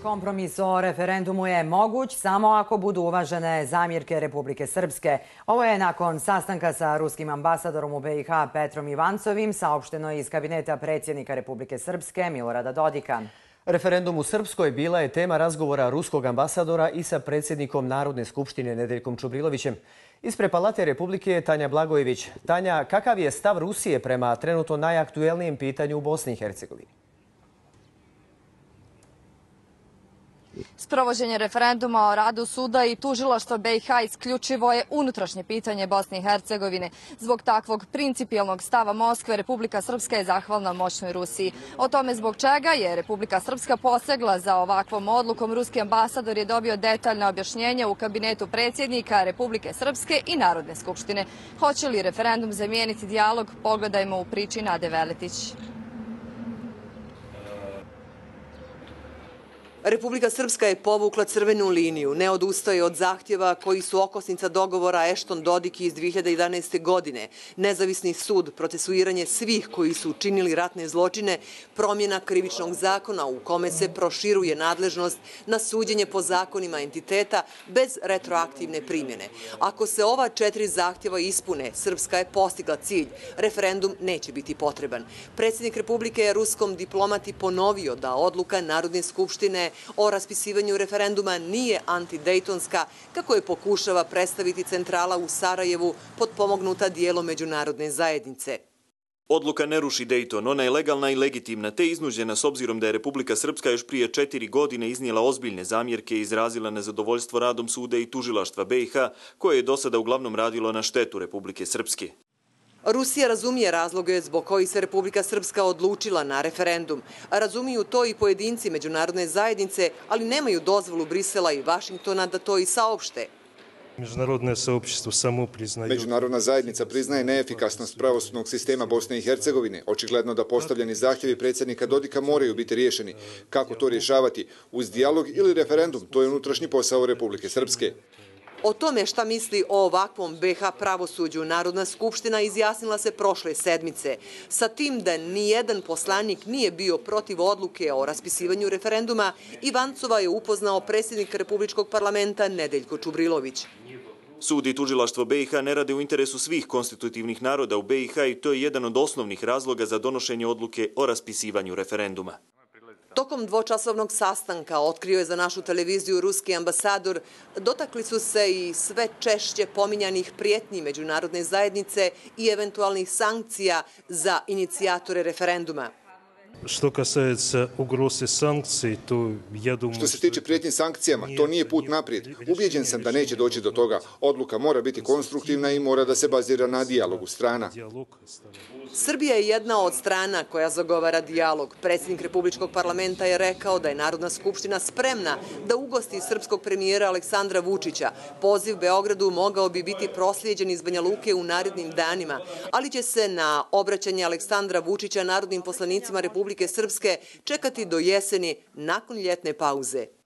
Kompromis o referendumu je moguć samo ako budu uvažene zamjerke Republike Srpske. Ovo je nakon sastanka sa ruskim ambasadorom u BiH Petrom Ivancovim saopšteno iz kabineta predsjednika Republike Srpske Milorada Dodika. Referendum u Srpskoj bila je tema razgovora ruskog ambasadora i sa predsjednikom Narodne skupštine Nedeljkom Čubrilovićem. Ispred Palate Republike je Tanja Blagojević. Tanja, kakav je stav Rusije prema trenutno najaktuelnijem pitanju u Bosni i Hercegovini? Sprovođenje referenduma o radu suda i tužilaštva BiH isključivo je unutrašnje pitanje Bosne i Hercegovine. Zbog takvog principijelnog stava Moskve, Republika Srpska je zahvalna moćnoj Rusiji. O tome zbog čega je Republika Srpska posegla za ovakvom odlukom, ruski ambasador je dobio detaljne objašnjenje u kabinetu predsjednika Republike Srpske i Narodne skupštine. Hoće li referendum zamijeniti dijalog? Pogledajmo u priči Nade Veletić. Republika Srpska je povukla crvenu liniju, ne odustaje od zahtjeva koji su okosnica dogovora Ashton-Dodik iz 2011. godine, nezavisni sud, procesuiranje svih koji su učinili ratne zločine, promjena krivičnog zakona u kome se proširuje nadležnost na suđenje po zakonima entiteta bez retroaktivne primjene. Ako se ova 4 zahtjeva ispune, Srpska je postigla cilj, referendum neće biti potreban. Predsjednik Republike je ruskom diplomati ponovio da odluka Narodne skupštine o raspisivanju referenduma nije antidejtonska, kako je pokušava predstaviti centrala u Sarajevu potpomognuta dijelom međunarodne zajednice. Odluka ne ruši Dejton, ona je legalna i legitimna, te iznuđena s obzirom da je Republika Srpska još prije 4 godine iznijela ozbiljne zamjerke i izrazila nezadovoljstvo radom suda i tužilaštva BiH, koje je do sada uglavnom radilo na štetu Republike Srpske. Rusija razumije razloge zbog kojih se Republika Srpska odlučila na referendum. Razumiju to i pojedinci međunarodne zajednice, ali nemaju dozvolu Brisela i Vašingtona da to i saopšte. Međunarodna zajednica priznaje neefikasnost pravosudnog sistema Bosne i Hercegovine. Očigledno da postavljeni zahtjevi predsjednika Dodika moraju biti riješeni. Kako to rješavati? Uz dijalog ili referendum? To je unutrašnji posao Republike Srpske. O tome šta misli o ovakvom BiH pravosuđu Narodna skupština izjasnila se prošle sedmice. Sa tim da nijedan poslanik nije bio protiv odluke o raspisivanju referenduma, Ivancova je upoznao predsjednik Republičkog parlamenta Nedeljko Čubrilović. Sud i tužilaštvo BiH ne rade u interesu svih konstitutivnih naroda u BiH i to je jedan od osnovnih razloga za donošenje odluke o raspisivanju referenduma. Tokom dvočasovnog sastanka, otkrio je za našu televiziju ruski ambasador, dotakli su se i sve češće pominjanih prijetnji međunarodne zajednice i eventualnih sankcija za inicijatore referenduma. Što se tiče prijetnji sankcijama, to nije put naprijed. Ubijeđen sam da neće doći do toga. Odluka mora biti konstruktivna i mora da se bazira na dijalogu strana. Srbija je jedna od strana koja zagovara dijalog. Predsjednik Republičkog parlamenta je rekao da je Narodna skupština spremna da ugosti srpskog premijera Aleksandra Vučića. Poziv Beogradu mogao bi biti proslijeđen iz Banja Luke u narednim danima, ali će se na obraćanje Aleksandra Vučića narodnim poslanicima Republike Srpske čekati do jeseni nakon ljetne pauze.